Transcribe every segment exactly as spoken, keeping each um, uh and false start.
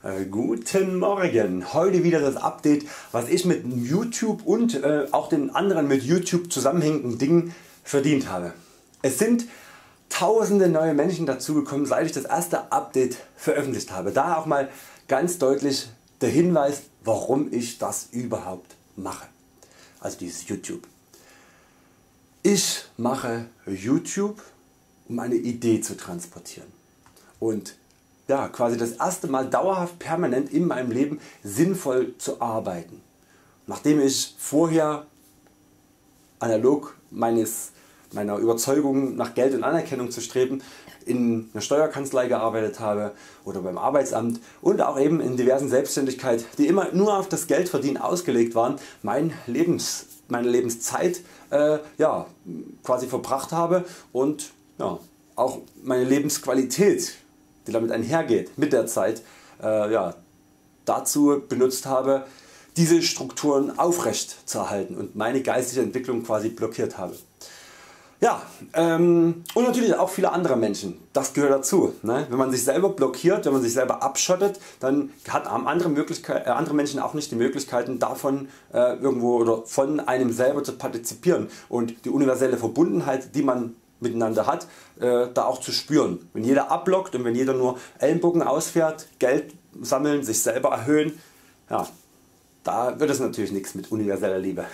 Äh, guten Morgen, heute wieder das Update, was ich mit YouTube und äh, auch den anderen mit YouTube zusammenhängenden Dingen verdient habe. Es sind tausende neue Menschen dazugekommen, seit ich das erste Update veröffentlicht habe. Daher auch mal ganz deutlich der Hinweis, warum ich das überhaupt mache, also dieses YouTube. Ich mache YouTube, um eine Idee zu transportieren und ja, quasi das erste Mal dauerhaft permanent in meinem Leben sinnvoll zu arbeiten. Nachdem ich vorher analog meines, meiner Überzeugung nach Geld und Anerkennung zu streben in einer Steuerkanzlei gearbeitet habe oder beim Arbeitsamt und auch eben in diversen Selbstständigkeiten, die immer nur auf das Geldverdienen ausgelegt waren, mein Lebens, meine Lebenszeit äh, ja, quasi verbracht habe und ja, auch meine Lebensqualität, die damit einhergeht mit der Zeit, äh, ja, dazu benutzt habe, diese Strukturen aufrecht zu erhalten und meine geistige Entwicklung quasi blockiert habe. Ja, ähm, und natürlich auch viele andere Menschen, das gehört dazu. Ne? Wenn man sich selber blockiert, wenn man sich selber abschottet, dann hat, haben andere, Möglichkeit, äh, andere Menschen auch nicht die Möglichkeiten davon äh, irgendwo oder von einem selber zu partizipieren und die universelle Verbundenheit, die man miteinander hat, äh, da auch zu spüren. Wenn jeder abblockt und wenn jeder nur Ellenbogen ausfährt, Geld sammeln, sich selber erhöhen, ja, da wird es natürlich nichts mit universeller Liebe.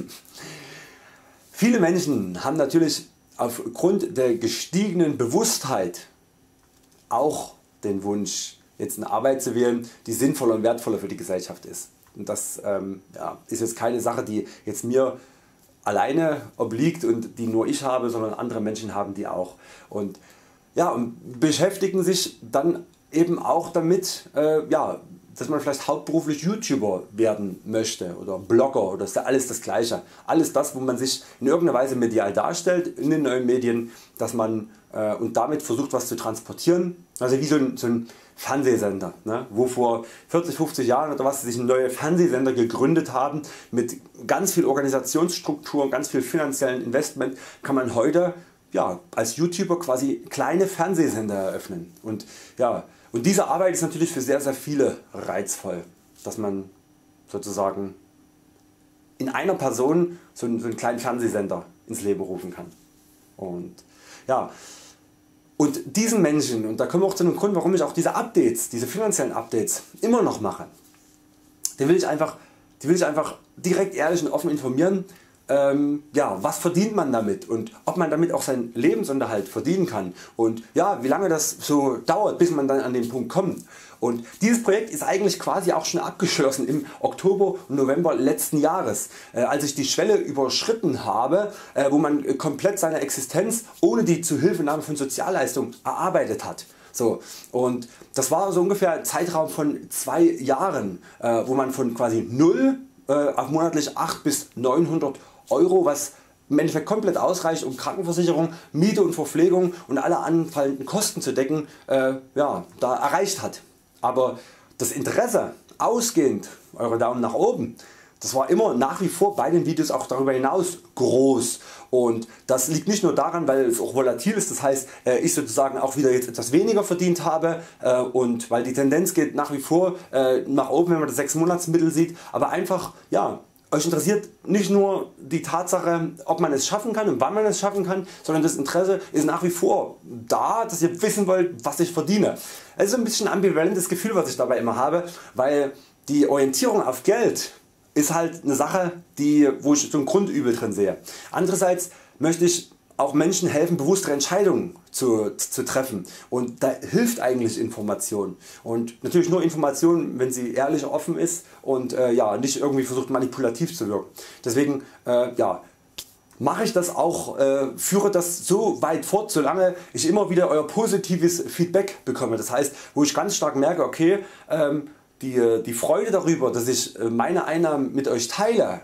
Viele Menschen haben natürlich aufgrund der gestiegenen Bewusstheit auch den Wunsch, jetzt eine Arbeit zu wählen, die sinnvoller und wertvoller für die Gesellschaft ist. Und das ähm, ja, ist jetzt keine Sache, die jetzt mir alleine obliegt und die nur ich habe, sondern andere Menschen haben die auch. Und, ja, und beschäftigen sich dann eben auch damit, äh, ja, dass man vielleicht hauptberuflich YouTuber werden möchte oder Blogger, oder das ist ja alles das gleiche. Alles das, wo man sich in irgendeiner Weise medial darstellt in den neuen Medien, dass man äh, und damit versucht, was zu transportieren. Also wie so ein, so ein Fernsehsender, ne? Wo vor vierzig, fünfzig Jahren oder was sich neue Fernsehsender gegründet haben mit ganz viel Organisationsstruktur, ganz viel finanziellen Investment, kann man heute ja, als YouTuber quasi kleine Fernsehsender eröffnen. Und, ja, und diese Arbeit ist natürlich für sehr sehr viele reizvoll, dass man sozusagen in einer Person so einen, so einen kleinen Fernsehsender ins Leben rufen kann. Und, ja, und diesen Menschen, und da kommen wir auch zu dem Grund, warum ich auch diese Updates, diese finanziellen Updates immer noch mache, die will ich einfach, die will ich einfach direkt ehrlich und offen informieren, ähm, ja, was verdient man damit und ob man damit auch seinen Lebensunterhalt verdienen kann und ja, wie lange das so dauert, bis man dann an den Punkt kommt. Und dieses Projekt ist eigentlich quasi auch schon abgeschlossen im Oktober und November letzten Jahres, äh, als ich die Schwelle überschritten habe, äh, wo man komplett seine Existenz ohne die Zuhilfenahme von Sozialleistungen erarbeitet hat. So, und das war so ungefähr ein Zeitraum von zwei Jahren, äh, wo man von quasi null äh, auf monatlich achthundert bis neunhundert Euro, was im Endeffekt komplett ausreicht, um Krankenversicherung, Miete und Verpflegung und alle anfallenden Kosten zu decken, äh, ja, da erreicht hat. Aber das Interesse ausgehend, eure Daumen nach oben, das war immer nach wie vor bei den Videos auch darüber hinaus groß. Und das liegt nicht nur daran, weil es auch volatil ist, das heißt ich sozusagen auch wieder jetzt etwas weniger verdient habe und weil die Tendenz geht nach wie vor nach oben, wenn man das sechs Monatsmittel sieht, aber einfach, ja, euch interessiert nicht nur die Tatsache, ob man es schaffen kann und wann man es schaffen kann, sondern das Interesse ist nach wie vor da, dass ihr wissen wollt, was ich verdiene. Es ist ein bisschen ein ambivalentes Gefühl, was ich dabei immer habe, weil die Orientierung auf Geld ist halt eine Sache, die, wo ich so ein Grundübel drin sehe. Andererseits möchte ich auch Menschen helfen, bewusstere Entscheidungen zu, zu treffen, und da hilft eigentlich Information, und natürlich nur Information, wenn sie ehrlich offen ist und äh, ja, nicht irgendwie versucht manipulativ zu wirken. Deswegen äh, ja, mache ich das auch, äh, führe das so weit fort, solange ich immer wieder euer positives Feedback bekomme. Das heißt, wo ich ganz stark merke, okay, ähm, die, die Freude darüber, dass ich meine Einnahmen mit euch teile,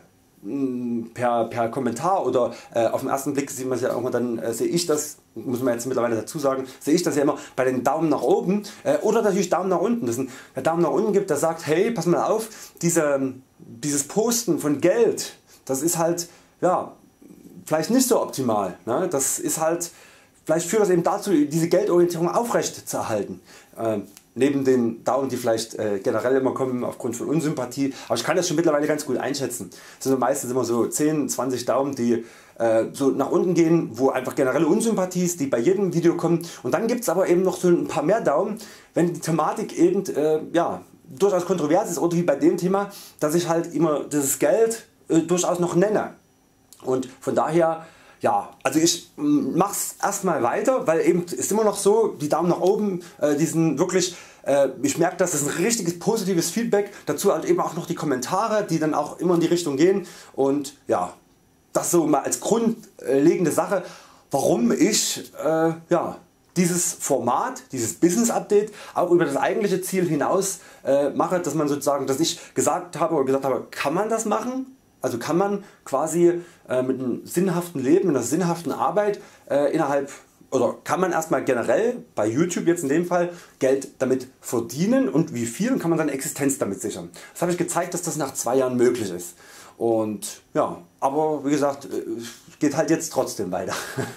Per, per Kommentar oder äh, auf den ersten Blick sieht man ja irgendwann, dann äh, sehe ich das, muss man jetzt mittlerweile dazu sagen, sehe ich das ja immer bei den Daumen nach oben äh, oder natürlich Daumen nach unten. Dass ein der Daumen nach unten gibt, der sagt, hey, pass mal auf, diese, dieses Posten von Geld, das ist halt, ja, vielleicht nicht so optimal. Ne? Das ist halt, vielleicht führt das eben dazu, diese Geldorientierung aufrecht zu erhalten. Äh, neben den Daumen, die vielleicht äh, generell immer kommen aufgrund von Unsympathie, aber ich kann das schon mittlerweile ganz gut einschätzen. Es sind meistens immer so zehn, zwanzig Daumen, die äh, so nach unten gehen, wo einfach generelle Unsympathie ist, die bei jedem Video kommen, und dann gibt es aber eben noch so ein paar mehr Daumen, wenn die Thematik eben äh, ja, durchaus kontrovers ist, oder wie bei dem Thema, dass ich halt immer dieses Geld äh, durchaus noch nenne. Und von daher, ja, also ich mache es erstmal weiter, weil eben ist immer noch so, die Daumen nach oben, äh, die sind wirklich, äh, ich merke, dass das ein richtiges positives Feedback, dazu halt eben auch noch die Kommentare, die dann auch immer in die Richtung gehen, und ja, das so mal als grundlegende Sache, warum ich äh, ja, dieses Format, dieses Business Update auch über das eigentliche Ziel hinaus äh, mache, dass man sozusagen, dass ich gesagt habe oder gesagt habe, kann man das machen? Also kann man quasi äh, mit einem sinnhaften Leben, mit einer sinnhaften Arbeit äh, innerhalb, oder kann man erstmal generell bei YouTube jetzt in dem Fall Geld damit verdienen, und wie viel, und kann man seine Existenz damit sichern. Das habe ich gezeigt, dass das nach zwei Jahren möglich ist. Und ja, aber wie gesagt, geht halt jetzt trotzdem weiter.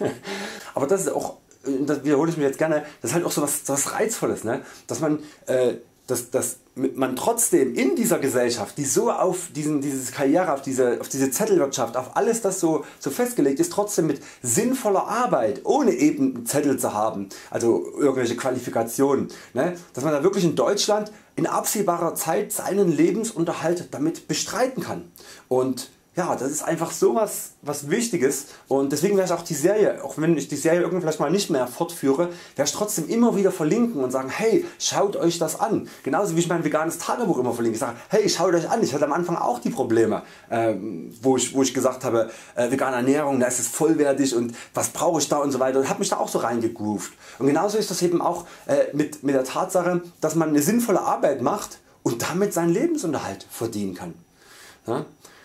Aber das ist auch, das wiederhole ich mir jetzt gerne, das ist halt auch so was, so was Reizvolles, ne? Dass man äh, dass, dass man trotzdem in dieser Gesellschaft, die so auf diesen, diese Karriere, auf diese, auf diese Zettelwirtschaft, auf alles das so, so festgelegt ist, trotzdem mit sinnvoller Arbeit, ohne eben einen Zettel zu haben, also irgendwelche Qualifikationen, ne, dass man da wirklich in Deutschland in absehbarer Zeit seinen Lebensunterhalt damit bestreiten kann. Und ja, das ist einfach so was, was Wichtiges, und deswegen werde ich auch die Serie, auch wenn ich die Serie irgendwann vielleicht mal nicht mehr fortführe, werde ich trotzdem immer wieder verlinken und sagen, hey, schaut euch das an. Genauso wie ich mein veganes Tagebuch immer verlinke. Ich sage, hey, schaut euch an. Ich hatte am Anfang auch die Probleme, ähm, wo, ich, wo ich gesagt habe, äh, vegane Ernährung, da ist es vollwertig und was brauche ich da und so weiter, und habe mich da auch so reingegroovt. Und genauso ist das eben auch äh, mit, mit der Tatsache, dass man eine sinnvolle Arbeit macht und damit seinen Lebensunterhalt verdienen kann. Ja?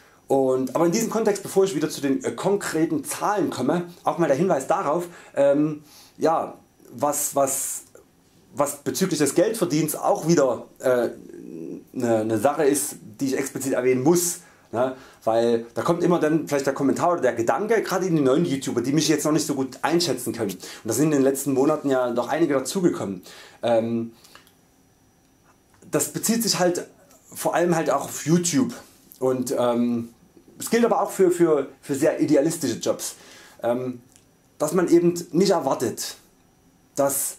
Und, aber in diesem Kontext, bevor ich wieder zu den äh, konkreten Zahlen komme, auch mal der Hinweis darauf, ähm, ja, was, was, was bezüglich des Geldverdienens auch wieder äh, eine, eine Sache ist, die ich explizit erwähnen muss. Ne? Weil da kommt immer dann vielleicht der Kommentar oder der Gedanke, gerade in die neuen YouTuber, die mich jetzt noch nicht so gut einschätzen können. Und da sind in den letzten Monaten ja noch einige dazugekommen. Ähm, das bezieht sich halt vor allem halt auch auf YouTube. Und ähm, es gilt aber auch für, für, für sehr idealistische Jobs, ähm, dass man eben nicht erwartet, dass,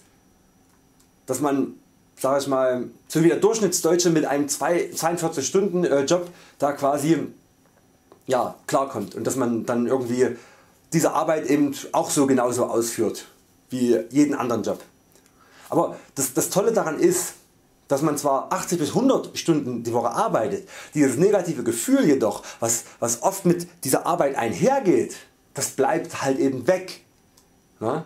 dass man, sag ich mal, so wie der Durchschnittsdeutsche mit einem zweiundvierzig Stunden Job da quasi ja, klarkommt, und dass man dann irgendwie diese Arbeit eben auch so genauso ausführt wie jeden anderen Job. Aber das, das Tolle daran ist, dass man zwar achtzig bis hundert Stunden die Woche arbeitet, dieses negative Gefühl jedoch, was, was oft mit dieser Arbeit einhergeht, das bleibt halt eben weg. Na?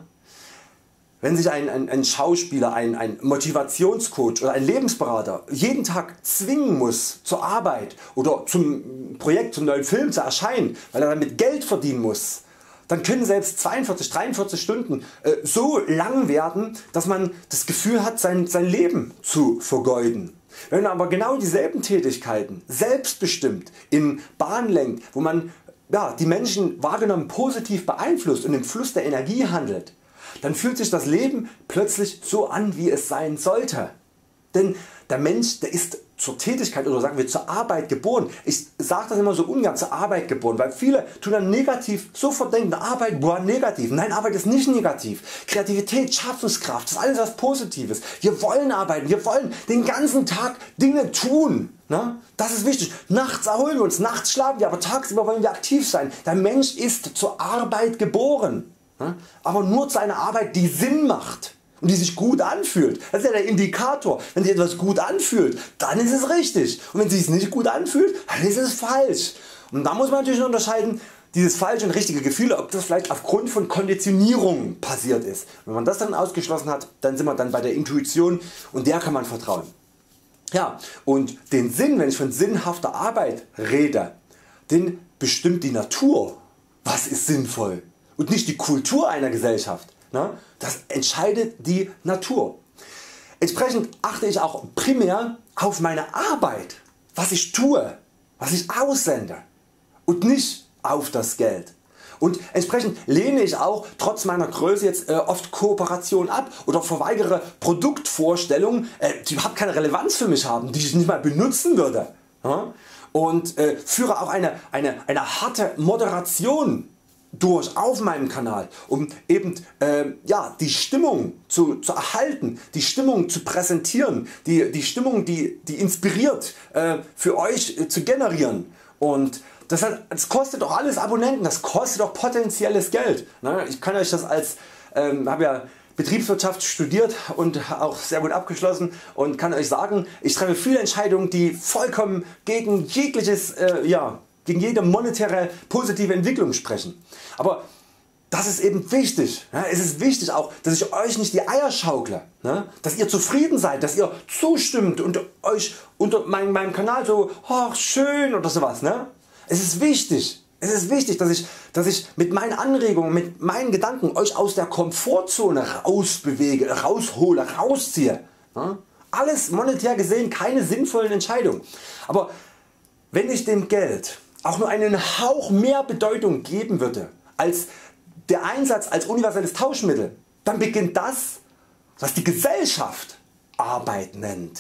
Wenn sich ein, ein, ein Schauspieler, ein, ein Motivationscoach oder ein Lebensberater jeden Tag zwingen muss zur Arbeit oder zum Projekt, zum neuen Film zu erscheinen, weil er damit Geld verdienen muss, dann können selbst zweiundvierzig, dreiundvierzig Stunden äh, so lang werden, dass man das Gefühl hat, sein, sein Leben zu vergeuden. Wenn man aber genau dieselben Tätigkeiten selbstbestimmt in Bahn lenkt, wo man ja, die Menschen wahrgenommen positiv beeinflusst und im Fluss der Energie handelt, dann fühlt sich das Leben plötzlich so an, wie es sein sollte. Denn der Mensch, der ist zur Tätigkeit oder sagen wir zur Arbeit geboren. Ich sage das immer so ungern, zur Arbeit geboren, weil viele tun dann negativ sofort denken, Arbeit, boah, negativ. Nein, Arbeit ist nicht negativ. Kreativität, Schaffenskraft, das ist alles was Positives. Wir wollen arbeiten, wir wollen den ganzen Tag Dinge tun. Ne? Das ist wichtig. Nachts erholen wir uns, nachts schlafen wir, aber tagsüber wollen wir aktiv sein. Der Mensch ist zur Arbeit geboren, ne? Aber nur zu einer Arbeit, die Sinn macht und die sich gut anfühlt. Das ist ja der Indikator. Wenn sich etwas gut anfühlt, dann ist es richtig, und wenn es sich nicht gut anfühlt, dann ist es falsch. Und da muss man natürlich unterscheiden, dieses falsche und richtige Gefühl, ob das vielleicht aufgrund von Konditionierung passiert ist. Wenn man das dann ausgeschlossen hat, dann sind wir dann bei der Intuition, und der kann man vertrauen. Ja, und den Sinn, wenn ich von sinnhafter Arbeit rede, den bestimmt die Natur. Was ist sinnvoll? Und nicht die Kultur einer Gesellschaft. Das entscheidet die Natur. Entsprechend achte ich auch primär auf meine Arbeit, was ich tue, was ich aussende, und nicht auf das Geld. Und entsprechend lehne ich auch trotz meiner Größe jetzt äh, oft Kooperation ab oder verweigere Produktvorstellungen, äh, die überhaupt keine Relevanz für mich haben, die ich nicht mal benutzen würde. Ja? Und äh, führe auch eine, eine, eine harte Moderation durch auf meinem Kanal, um eben äh, ja, die Stimmung zu, zu erhalten, die Stimmung zu präsentieren, die, die Stimmung die, die inspiriert äh, für Euch äh, zu generieren. Und das, hat, das kostet auch alles Abonnenten, das kostet auch potenzielles Geld. Ne? Ich kann Euch das als, ähm, habe ja Betriebswirtschaft studiert und auch sehr gut abgeschlossen und kann Euch sagen, ich treffe viele Entscheidungen die vollkommen gegen jegliches, äh, ja, gegen jede monetäre positive Entwicklung sprechen. Aber das ist eben wichtig. Ja, es ist wichtig auch, dass ich Euch nicht die Eier schaukle, ne? Dass ihr zufrieden seid, dass ihr zustimmt und Euch unter meinem, meinem Kanal so oh, schön oder sowas. Ne? Es ist wichtig, es ist wichtig dass, ich, dass ich mit meinen Anregungen, mit meinen Gedanken Euch aus der Komfortzone rausbewege, raushole, rausziehe. Ne? Alles monetär gesehen keine sinnvollen Entscheidungen. Aber wenn ich dem Geld auch nur einen Hauch mehr Bedeutung geben würde als der Einsatz als universelles Tauschmittel, dann beginnt das, was die Gesellschaft Arbeit nennt.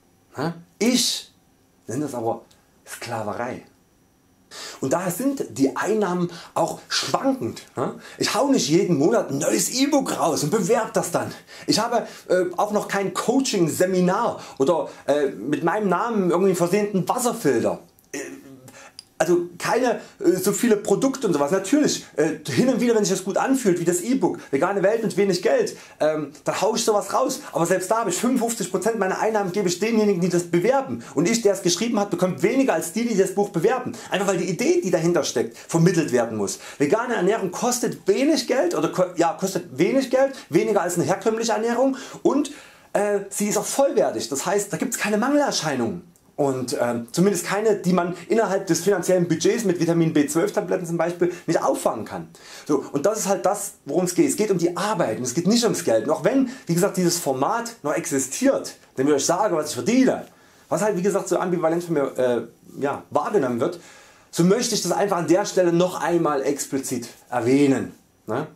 Ich nenne das aber Sklaverei. Und daher sind die Einnahmen auch schwankend. Ich hau nicht jeden Monat ein neues E-Book raus und bewerbe das dann. Ich habe äh, auch noch kein Coaching Seminar oder äh, mit meinem Namen irgendwie versehenen Wasserfilter. Äh, Also keine äh, so viele Produkte und sowas. Natürlich äh, hin und wieder, wenn sich das gut anfühlt, wie das E-Book, vegane Welt mit wenig Geld, ähm, da hau ich sowas raus. Aber selbst da habe ich fünfundfünfzig Prozent meiner Einnahmen gebe ich denjenigen die das bewerben. Und ich der es geschrieben hat bekommt weniger als die die das Buch bewerben. Einfach weil die Idee die dahinter steckt vermittelt werden muss. Vegane Ernährung kostet wenig Geld oder ja, kostet wenig Geld, weniger als eine herkömmliche Ernährung und äh, sie ist auch vollwertig. Das heißt da gibt es keine Mangelerscheinungen. Und äh, zumindest keine die man innerhalb des finanziellen Budgets mit Vitamin B zwölf Tabletten zum Beispiel nicht auffangen kann. So, und das ist halt das worum es geht. Es geht um die Arbeit und es geht nicht ums Geld. Und auch wenn wie gesagt dieses Format noch existiert, wenn ich Euch sage was ich verdiene, was halt wie gesagt so ambivalent von mir äh, ja, wahrgenommen wird, so möchte ich das einfach an der Stelle noch einmal explizit erwähnen. Ne?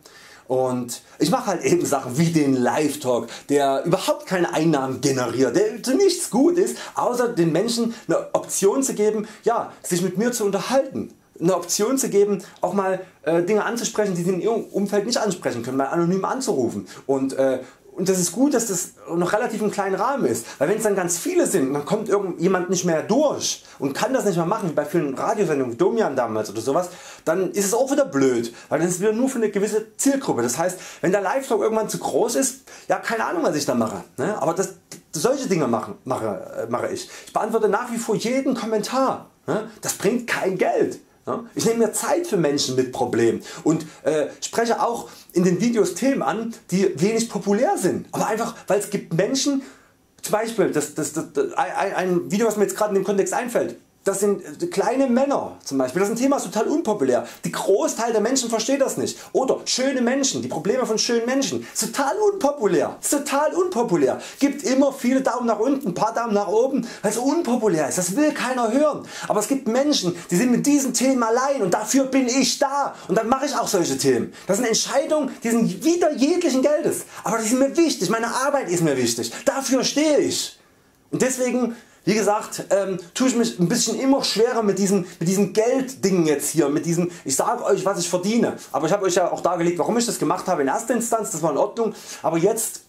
Und ich mache halt eben Sachen wie den Live Talk, der überhaupt keine Einnahmen generiert, der zu nichts gut ist, außer den Menschen eine Option zu geben, ja, sich mit mir zu unterhalten. Eine Option zu geben, auch mal äh, Dinge anzusprechen, die sie in ihrem Umfeld nicht ansprechen können, mal anonym anzurufen. Und, äh, und das ist gut, dass das noch relativ im kleinen Rahmen ist, weil wenn es dann ganz viele sind, dann kommt irgendjemand nicht mehr durch und kann das nicht mehr machen, wie bei vielen Radiosendungen, Domian damals oder sowas, dann ist es auch wieder blöd, weil dann ist es wieder nur für eine gewisse Zielgruppe. Das heißt, wenn der Live-Talk irgendwann zu groß ist, ja keine Ahnung was ich da mache, ne? Aber das, solche Dinge mache, mache, mache ich. Ich beantworte nach wie vor jeden Kommentar, ne? Das bringt kein Geld. Ich nehme mir Zeit für Menschen mit Problemen und äh, spreche auch in den Videos Themen an die wenig populär sind, aber einfach weil es gibt Menschen, zum Beispiel das, das, das, das, ein, ein Video was mir jetzt gerade in dem Kontext einfällt, das sind kleine Männer zum Beispiel, das ist ein Thema, ist total unpopulär, die Großteil der Menschen versteht das nicht. Oder schöne Menschen, die Probleme von schönen Menschen, ist total unpopulär, ist total unpopulär, gibt immer viele Daumen nach unten, ein paar Daumen nach oben, weil es unpopulär ist, das will keiner hören. Aber es gibt Menschen die sind mit diesen Themen allein und dafür bin ich da und dann mache ich auch solche Themen. Das sind Entscheidungen die sind wider jeglichen Geldes, aber die sind mir wichtig, meine Arbeit ist mir wichtig, dafür stehe ich. Und deswegen wie gesagt, ähm, tue ich mich ein bisschen immer schwerer mit diesen, mit diesen Gelddingen jetzt hier, mit diesen, ich sage Euch was ich verdiene, aber ich habe Euch ja auch dargelegt warum ich das gemacht habe in erster Instanz, das war in Ordnung, aber jetzt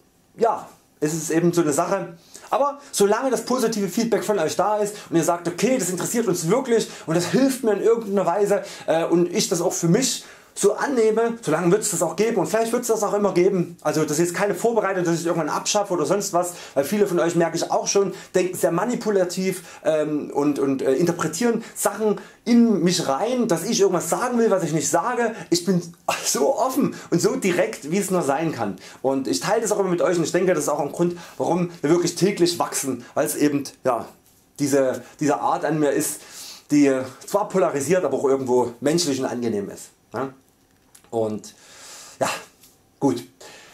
ja, ist es eben so eine Sache. Aber solange das positive Feedback von Euch da ist und ihr sagt okay das interessiert uns wirklich und das hilft mir in irgendeiner Weise äh, und ich das auch für mich so annehme, solange wird es das auch geben und vielleicht wird es das auch immer geben. Also das ist jetzt keine Vorbereitung, dass ich irgendwann abschaffe oder sonst was, weil viele von Euch merke ich auch schon, denken sehr manipulativ ähm, und, und äh, interpretieren Sachen in mich rein, dass ich irgendwas sagen will was ich nicht sage. Ich bin so offen und so direkt wie es nur sein kann und ich teile das auch immer mit Euch und ich denke das ist auch ein Grund warum wir wirklich täglich wachsen, weil es eben ja, diese, diese Art an mir ist, die zwar polarisiert aber auch irgendwo menschlich und angenehm ist. Ja? Und ja, gut.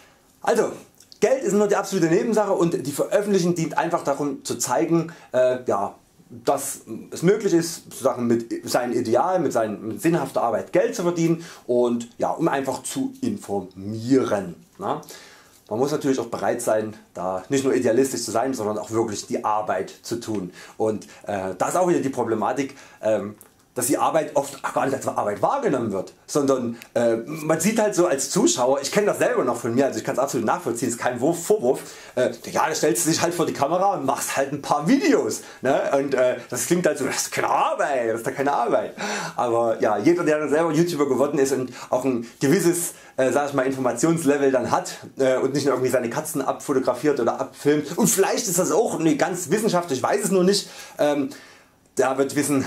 Also Geld ist nur die absolute Nebensache und die Veröffentlichung dient einfach darum zu zeigen, äh, ja, dass es möglich ist, sozusagen mit seinem Ideal, mit seiner mit sinnhafter Arbeit Geld zu verdienen und ja, um einfach zu informieren. Na? Man muss natürlich auch bereit sein, da nicht nur idealistisch zu sein, sondern auch wirklich die Arbeit zu tun. Und äh, da ist auch wieder die Problematik, ähm, dass die Arbeit oft gar nicht als Arbeit wahrgenommen wird, sondern äh, man sieht halt so als Zuschauer, ich kenne das selber noch von mir, also ich kann es absolut nachvollziehen, ist kein Vorwurf, äh, ja, da stellst du dich halt vor die Kamera und machst halt ein paar Videos, ne? Und äh, das klingt halt so, das ist keine Arbeit, das ist doch keine Arbeit, aber ja, jeder der dann selber YouTuber geworden ist und auch ein gewisses äh, sag ich mal, Informationslevel dann hat äh, und nicht nur irgendwie seine Katzen abfotografiert oder abfilmt, und vielleicht ist das auch nicht ganz wissenschaftlich, ich weiß es nur nicht, ähm, der wird wissen,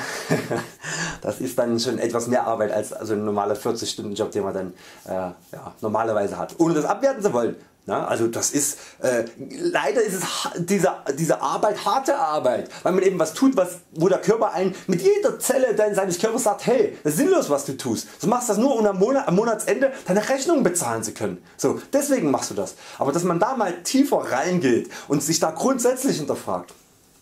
das ist dann schon etwas mehr Arbeit als also ein normaler vierzig Stunden Job, den man dann äh, ja, normalerweise hat, ohne das abwerten zu wollen. Na, also das ist, äh, leider ist es diese, diese Arbeit harte Arbeit, weil man eben was tut, was, wo der Körper einen mit jeder Zelle seines Körpers sagt, hey, das ist sinnlos was du tust, du machst das nur um am, Monat, am Monatsende deine Rechnung bezahlen zu können. So, deswegen machst du das. Aber dass man da mal tiefer reingeht und sich da grundsätzlich hinterfragt,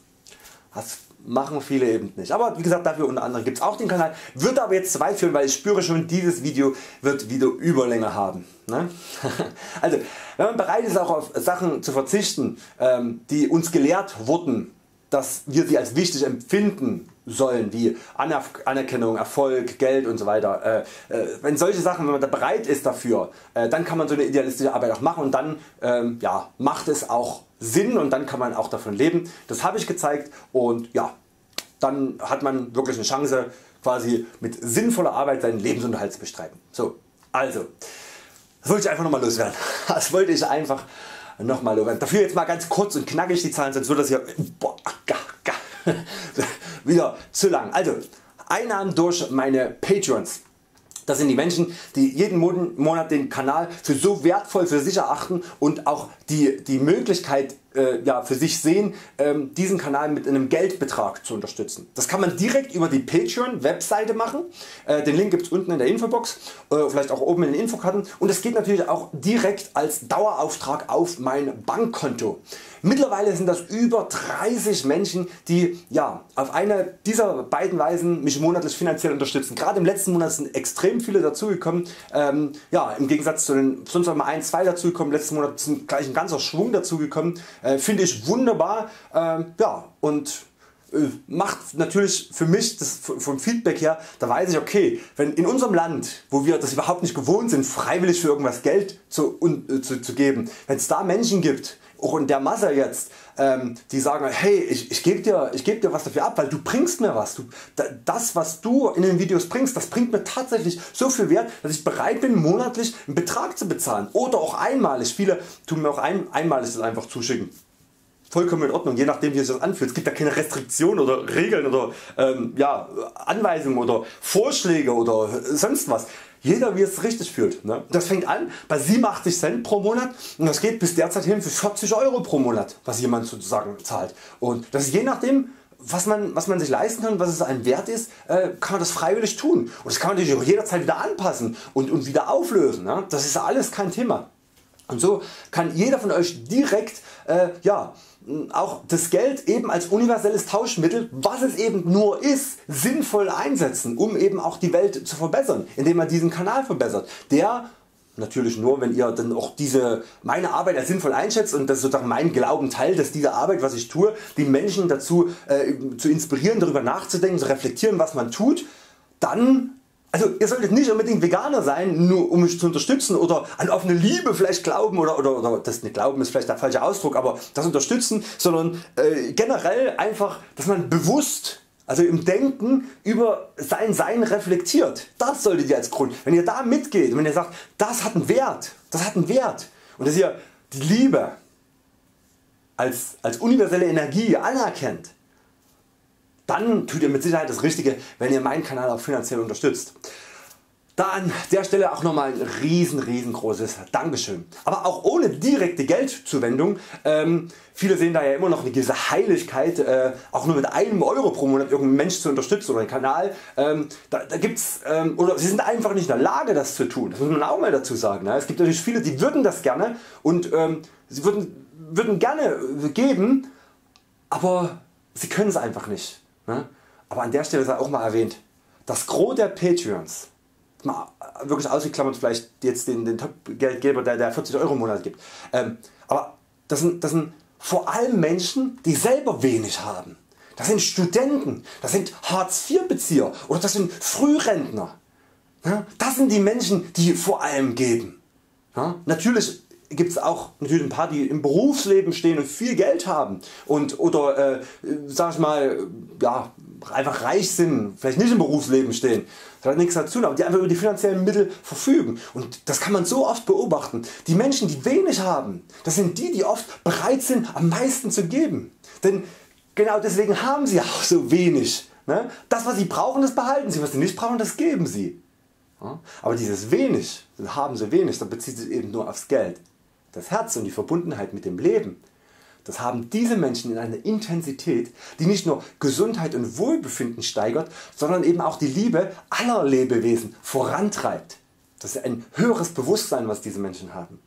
das machen viele eben nicht. Aber wie gesagt, dafür unter anderem gibt es auch den Kanal, wird aber jetzt zu weit führen, weil ich spüre schon, dieses Video wird wieder Überlänge haben. Ne? Also wenn man bereit ist auch auf Sachen zu verzichten, ähm, die uns gelehrt wurden, dass wir sie als wichtig empfinden sollen, wie Anerkennung, Erfolg, Geld und so weiter. Äh, äh, wenn solche Sachen, wenn man da bereit ist dafür, äh, dann kann man so eine idealistische Arbeit auch machen und dann ähm, ja, macht es auch Sinn und dann kann man auch davon leben. Das habe ich gezeigt und ja, dann hat man wirklich eine Chance, quasi mit sinnvoller Arbeit seinen Lebensunterhalt zu bestreiten. So, also, das wollte ich einfach nochmal loswerden. Das wollte ich einfach nochmal loswerden. Dafür jetzt mal ganz kurz und knackig die Zahlen, sonst wird das hier boah, ga, ga, wieder zu lang. Also, Einnahmen durch meine Patreons. Das sind die Menschen, die jeden Monat den Kanal für so wertvoll für sich erachten und auch die, die Möglichkeit äh, ja, für sich sehen, ähm, diesen Kanal mit einem Geldbetrag zu unterstützen. Das kann man direkt über die Patreon Webseite machen, äh, den Link gibt es unten in der Infobox, äh, vielleicht auch oben in den Infokarten, und es geht natürlich auch direkt als Dauerauftrag auf mein Bankkonto. Mittlerweile sind das über dreißig Menschen, die ja, auf eine dieser beiden Weisen mich monatlich finanziell unterstützen. Gerade im letzten Monat sind extrem viele dazugekommen. Ähm, ja, im Gegensatz zu den sonst noch mal ein, zwei dazugekommen. Letzten Monat sind gleich ein ganzer Schwung dazugekommen. Äh, Finde ich wunderbar. Ähm, ja, und äh, macht natürlich für mich das vom Feedback her, da weiß ich, okay, wenn in unserem Land, wo wir das überhaupt nicht gewohnt sind, freiwillig für irgendwas Geld zu, uh, zu, zu geben, wenn es da Menschen gibt, auch in der Masse jetzt, ähm, die sagen, hey, ich, ich gebe dir, ich geb dir was dafür ab, weil du bringst mir was. Du, das was du in den Videos bringst, das bringt mir tatsächlich so viel Wert, dass ich bereit bin monatlich einen Betrag zu bezahlen oder auch einmalig. Viele tun mir auch ein, einmalig das einfach zuschicken. Vollkommen in Ordnung, je nachdem wie sich das anfühlt. Es gibt ja keine Restriktionen oder Regeln oder ähm, ja, Anweisungen oder Vorschläge oder sonst was. Jeder wie es richtig fühlt. Ne? Das fängt an bei siebenundachtzig Cent pro Monat und das geht bis derzeit hin für vierzig Euro pro Monat, was jemand sozusagen zahlt. Und das ist je nachdem, was man, was man sich leisten kann, was es einem wert ist, äh, kann man das freiwillig tun. Und das kann man natürlich auch jederzeit wieder anpassen und, und wieder auflösen. Ne? Das ist alles kein Thema. Und so kann jeder von Euch direkt äh, ja, auch das Geld eben als universelles Tauschmittel, was es eben nur ist, sinnvoll einsetzen, um eben auch die Welt zu verbessern, indem man diesen Kanal verbessert, der natürlich nur, wenn ihr dann auch diese meine Arbeit als sinnvoll einschätzt und das sozusagen mein Glauben teilt, dass diese Arbeit, was ich tue, die Menschen dazu äh, zu inspirieren, darüber nachzudenken, zu reflektieren, was man tut, dann, also ihr solltet nicht unbedingt Veganer sein, nur um mich zu unterstützen, oder an offene Liebe vielleicht glauben, oder, oder, oder das nicht glauben ist vielleicht der falsche Ausdruck, aber das unterstützen, sondern äh, generell einfach, dass man bewusst, also im Denken, über sein Sein reflektiert. Das solltet ihr als Grund, wenn ihr da mitgeht und wenn ihr sagt, das hat einen Wert, das hat einen Wert, und dass ihr die Liebe als, als universelle Energie anerkennt, dann tut ihr mit Sicherheit das Richtige, wenn ihr meinen Kanal auch finanziell unterstützt. Da an der Stelle auch nochmal ein riesen riesengroßes Dankeschön. Aber auch ohne direkte Geldzuwendung, ähm, viele sehen da ja immer noch eine gewisse Heiligkeit, äh, auch nur mit einem Euro pro Monat irgendeinen Mensch zu unterstützen oder einen Kanal. Ähm, da, da gibt's, ähm, oder sie sind einfach nicht in der Lage, das zu tun. Das muss man auch mal dazu sagen. Ne? Es gibt natürlich viele, die würden das gerne und ähm, sie würden, würden gerne geben, aber sie können es einfach nicht. Ne? Aber an der Stelle sei auch mal erwähnt, das Gros der Patreons, mal wirklich ausgeklammert vielleicht jetzt den, den Top-Geldgeber, der, der vierzig Euro im Monat gibt, ähm, aber das sind, das sind vor allem Menschen, die selber wenig haben. Das sind Studenten, das sind Hartz vier Bezieher oder das sind Frührentner. Ja, das sind die Menschen, die vor allem geben. Ja, natürlich gibt es auch natürlich ein paar, die im Berufsleben stehen und viel Geld haben und oder äh, sag ich mal, ja, einfach reich sind, vielleicht nicht im Berufsleben stehen, das hat nichts dazu, aber die einfach über die finanziellen Mittel verfügen. Und das kann man so oft beobachten. Die Menschen, die wenig haben, das sind die, die oft bereit sind, am meisten zu geben. Denn genau deswegen haben sie auch so wenig. Ne? Das was sie brauchen, das behalten sie, was sie nicht brauchen, das geben sie. Ja? Aber dieses wenig, das haben sie wenig, das bezieht sich eben nur aufs Geld. Das Herz und die Verbundenheit mit dem Leben, das haben diese Menschen in einer Intensität, die nicht nur Gesundheit und Wohlbefinden steigert, sondern eben auch die Liebe aller Lebewesen vorantreibt. Das ist ein höheres Bewusstsein, was diese Menschen haben.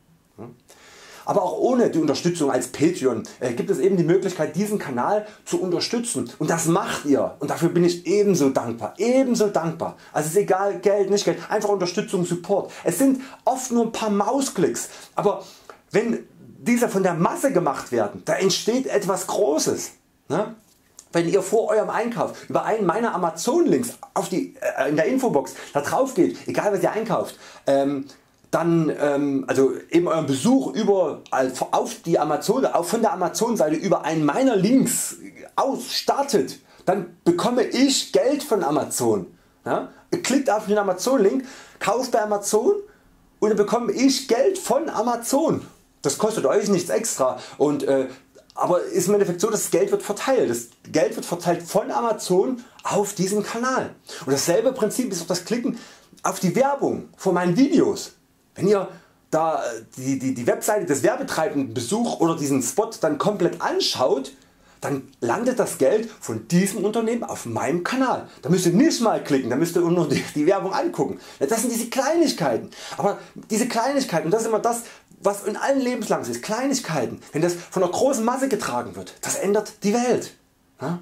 Aber auch ohne die Unterstützung als Patreon äh, gibt es eben die Möglichkeit, diesen Kanal zu unterstützen, und das macht ihr, und dafür bin ich ebenso dankbar, ebenso dankbar. Also es ist egal, Geld, nicht Geld, einfach Unterstützung, Support. Es sind oft nur ein paar Mausklicks, aber wenn diese von der Masse gemacht werden, da entsteht etwas Großes. Ne? Wenn ihr vor eurem Einkauf über einen meiner Amazon Links auf die, äh, in der Infobox da drauf geht, egal was ihr einkauft, ähm, dann ähm, also eben euren Besuch über, also auf die Amazon, auf von der Amazon Seite über einen meiner Links aus startet, dann bekomme ich Geld von Amazon. Ja? Ihr klickt auf den Amazon Link, kauft bei Amazon und dann bekomme ich Geld von Amazon. Das kostet euch nichts extra, und, äh, aber ist im Endeffekt so, das Geld wird verteilt. Das Geld wird verteilt von Amazon auf diesen Kanal. Und dasselbe Prinzip ist auch das Klicken auf die Werbung von meinen Videos. Wenn ihr da die, die, die Webseite des Werbetreibenden besucht oder diesen Spot dann komplett anschaut, dann landet das Geld von diesem Unternehmen auf meinem Kanal. Da müsst ihr nicht mal klicken, da müsst ihr nur die, die Werbung angucken. Das sind diese Kleinigkeiten. Aber diese Kleinigkeiten, und das ist immer das, was in allen Lebenslagen ist, Kleinigkeiten, wenn das von einer großen Masse getragen wird, das ändert die Welt. Ja?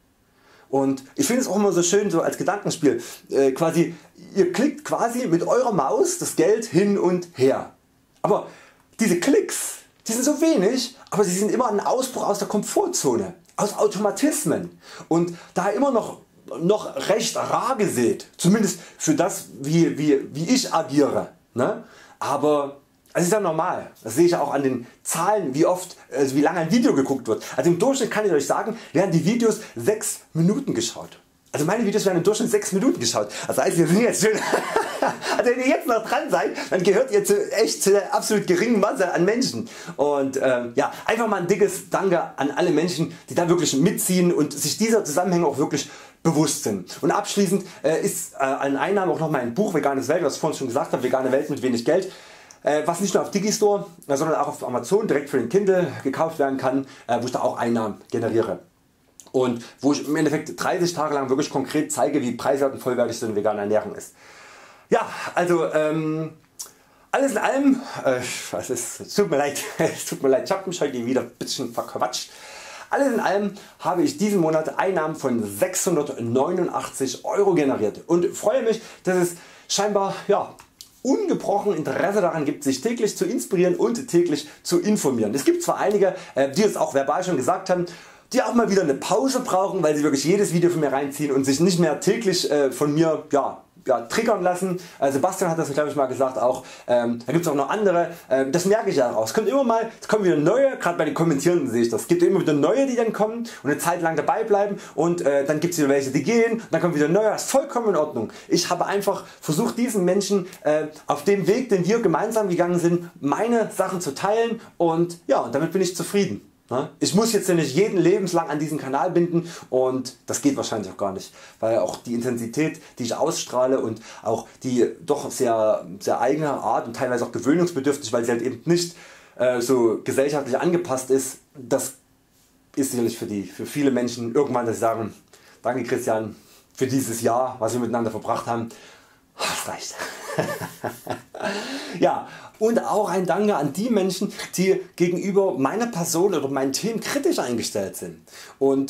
Und ich finde es auch immer so schön, so als Gedankenspiel, äh, quasi, ihr klickt quasi mit eurer Maus das Geld hin und her. Aber diese Klicks, die sind so wenig, aber sie sind immer ein Ausbruch aus der Komfortzone, aus Automatismen, und da immer noch, noch recht rar gesät, zumindest für das wie, wie, wie ich agiere. Ne? Aber es ist ja normal, das sehe ich auch an den Zahlen, wie oft, also wie lange ein Video geguckt wird. Also im Durchschnitt kann ich Euch sagen, werden die Videos sechs Minuten geschaut. Also meine Videos werden im Durchschnitt sechs Minuten geschaut. Das heißt, wir sind jetzt schon also wenn ihr jetzt noch dran seid, dann gehört ihr zu, echt zu der absolut geringen Masse an Menschen. Und ähm, ja, einfach mal ein dickes Danke an alle Menschen, die da wirklich mitziehen und sich dieser Zusammenhänge auch wirklich bewusst sind. Und abschließend äh, ist äh, an Einnahmen auch noch mein Buch Veganes Welt, was ich vorhin schon gesagt habe, Vegane Welt mit wenig Geld, was nicht nur auf Digistore, sondern auch auf Amazon direkt für den Kindle gekauft werden kann, wo ich da auch Einnahmen generiere. Und wo ich im Endeffekt dreißig Tage lang wirklich konkret zeige, wie preiswert und vollwertig so eine vegane Ernährung ist. Ja, also ähm, alles in allem, äh, es, ist, es tut mir leid, es tut mir leid, ich habe mich heute wieder ein bisschen verquatscht. Alles in allem habe ich diesen Monat Einnahmen von sechshundertneunundachtzig Euro generiert und freue mich, dass es scheinbar ja, ungebrochen Interesse daran gibt, sich täglich zu inspirieren und täglich zu informieren. Es gibt zwar einige, die es auch verbal schon gesagt haben, die auch mal wieder eine Pause brauchen, weil sie wirklich jedes Video von mir reinziehen und sich nicht mehr täglich von mir ja, ja, triggern lassen. Sebastian hat das glaube ich mal gesagt auch. Ähm, da gibt es auch noch andere. Ähm, das merke ich ja auch. Es kommt immer mal, es kommen wieder neue, gerade bei den Kommentierenden sehe ich das. Es gibt immer wieder neue, die dann kommen und eine Zeit lang dabei bleiben, und äh, dann gibt es wieder welche, die gehen, dann kommen wieder neue. Das ist vollkommen in Ordnung. Ich habe einfach versucht, diesen Menschen äh, auf dem Weg, den wir gemeinsam gegangen sind, meine Sachen zu teilen, und ja, und damit bin ich zufrieden. Ich muss jetzt nicht jeden lebenslang an diesen Kanal binden, und das geht wahrscheinlich auch gar nicht, weil auch die Intensität, die ich ausstrahle, und auch die doch sehr, sehr eigene Art und teilweise auch gewöhnungsbedürftig, weil sie halt eben nicht äh, so gesellschaftlich angepasst ist, das ist sicherlich für, die, für viele Menschen irgendwann, dass sie sagen, danke Christian für dieses Jahr, was wir miteinander verbracht haben, das reicht. Ja, und auch ein Danke an die Menschen, die gegenüber meiner Person oder meinen Themen kritisch eingestellt sind. Und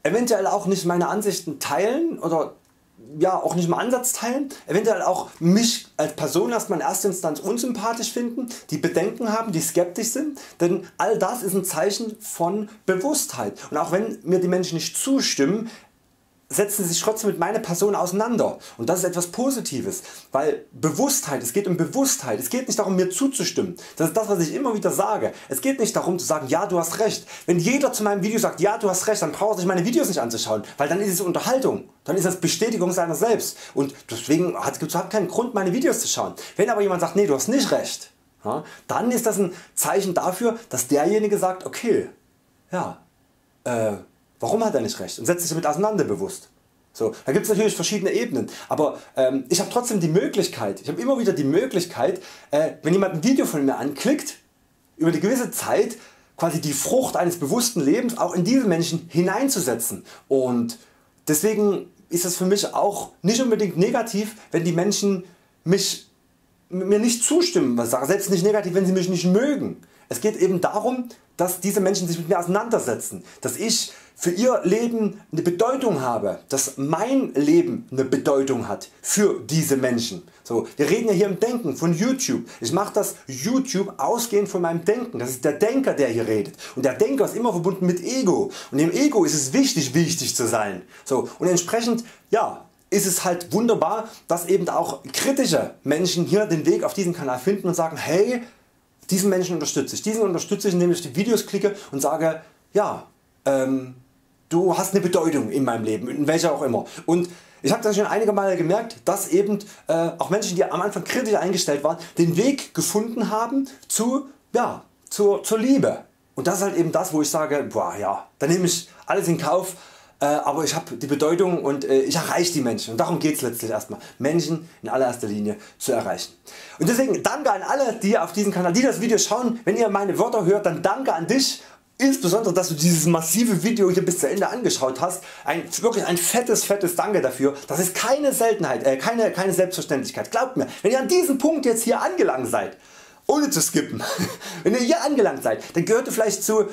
eventuell auch nicht meine Ansichten teilen oder ja, auch nicht im Ansatz teilen, eventuell auch mich als Person erstmal in erster Instanz unsympathisch finden, die Bedenken haben, die skeptisch sind, denn all das ist ein Zeichen von Bewusstheit. Und auch wenn mir die Menschen nicht zustimmen, setzen sie sich trotzdem mit meiner Person auseinander, und das ist etwas Positives, weil Bewusstheit, es geht um Bewusstheit, es geht nicht darum mir zuzustimmen, das ist das was ich immer wieder sage, es geht nicht darum zu sagen ja du hast recht, wenn jeder zu meinem Video sagt ja du hast recht, dann braucht er sich meine Videos nicht anzuschauen, weil dann ist es Unterhaltung, dann ist das Bestätigung seiner selbst und deswegen gibt es überhaupt keinen Grund meine Videos zu schauen. Wenn aber jemand sagt nee du hast nicht recht, ja, dann ist das ein Zeichen dafür, dass derjenige sagt okay, ja, äh, warum hat er nicht recht und setzt sich damit auseinander bewusst. So, da gibt es natürlich verschiedene Ebenen, aber ähm, ich habe trotzdem die Möglichkeit, ich habe immer wieder die Möglichkeit, äh, wenn jemand ein Video von mir anklickt, über eine gewisse Zeit quasi die Frucht eines bewussten Lebens auch in diese Menschen hineinzusetzen, und deswegen ist es für mich auch nicht unbedingt negativ, wenn die Menschen mich, mir nicht zustimmen, selbst nicht negativ wenn sie mich nicht mögen. Es geht eben darum, dass diese Menschen sich mit mir auseinandersetzen, dass ich für ihr Leben eine Bedeutung habe, dass mein Leben eine Bedeutung hat für diese Menschen. So, wir reden ja hier im Denken von YouTube. Ich mache das YouTube ausgehend von meinem Denken. Das ist der Denker der hier redet, und der Denker ist immer verbunden mit Ego, und im Ego ist es wichtig wichtig zu sein. So, und entsprechend ja, ist es halt wunderbar, dass eben auch kritische Menschen hier den Weg auf diesen Kanal finden und sagen hey, diesen Menschen unterstütze ich, diesen unterstütze ich indem ich die Videos klicke und sage ja, ähm, du hast eine Bedeutung in meinem Leben, in welcher auch immer. Und ich habe das schon einige Male gemerkt, dass eben äh, auch Menschen die am Anfang kritisch eingestellt waren, den Weg gefunden haben zu, ja, zur, zur Liebe. Und das ist halt eben das wo ich sage, boah, ja, da nehme ich alles in Kauf, äh, aber ich habe die Bedeutung und äh, ich erreiche die Menschen, und darum geht es letztlich erstmal, Menschen in allererster Linie zu erreichen. Und deswegen danke an alle die auf diesen Kanal, die das Video schauen. Wenn ihr meine Wörter hört, dann danke an dich. Insbesondere dass du dieses massive Video hier bis zu Ende angeschaut hast, ein, wirklich ein fettes fettes Danke dafür. Das ist keine Seltenheit, äh, keine, keine Selbstverständlichkeit. Glaubt mir, wenn ihr an diesem Punkt jetzt hier angelangt seid, ohne zu skippen, wenn ihr hier angelangt seid, dann gehört ihr vielleicht zu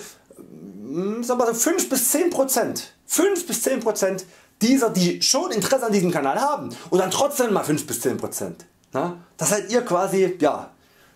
sagen wir so fünf bis zehn Prozent, fünf bis zehn Prozent dieser die schon Interesse an diesem Kanal haben, und dann trotzdem mal fünf bis zehn Prozent. Das seid ihr quasi, ja,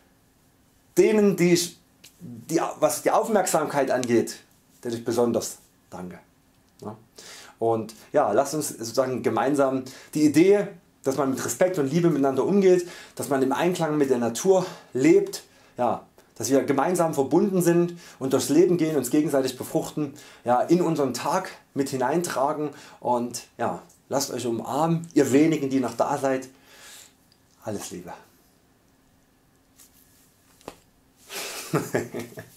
denen die ich Die, was die Aufmerksamkeit angeht, der ich besonders danke. Ja. Und ja, lasst uns sozusagen gemeinsam die Idee, dass man mit Respekt und Liebe miteinander umgeht, dass man im Einklang mit der Natur lebt, ja, dass wir gemeinsam verbunden sind und durchs Leben gehen, uns gegenseitig befruchten, ja, in unseren Tag mit hineintragen, und ja, lasst euch umarmen, ihr wenigen die noch da seid. Alles Liebe.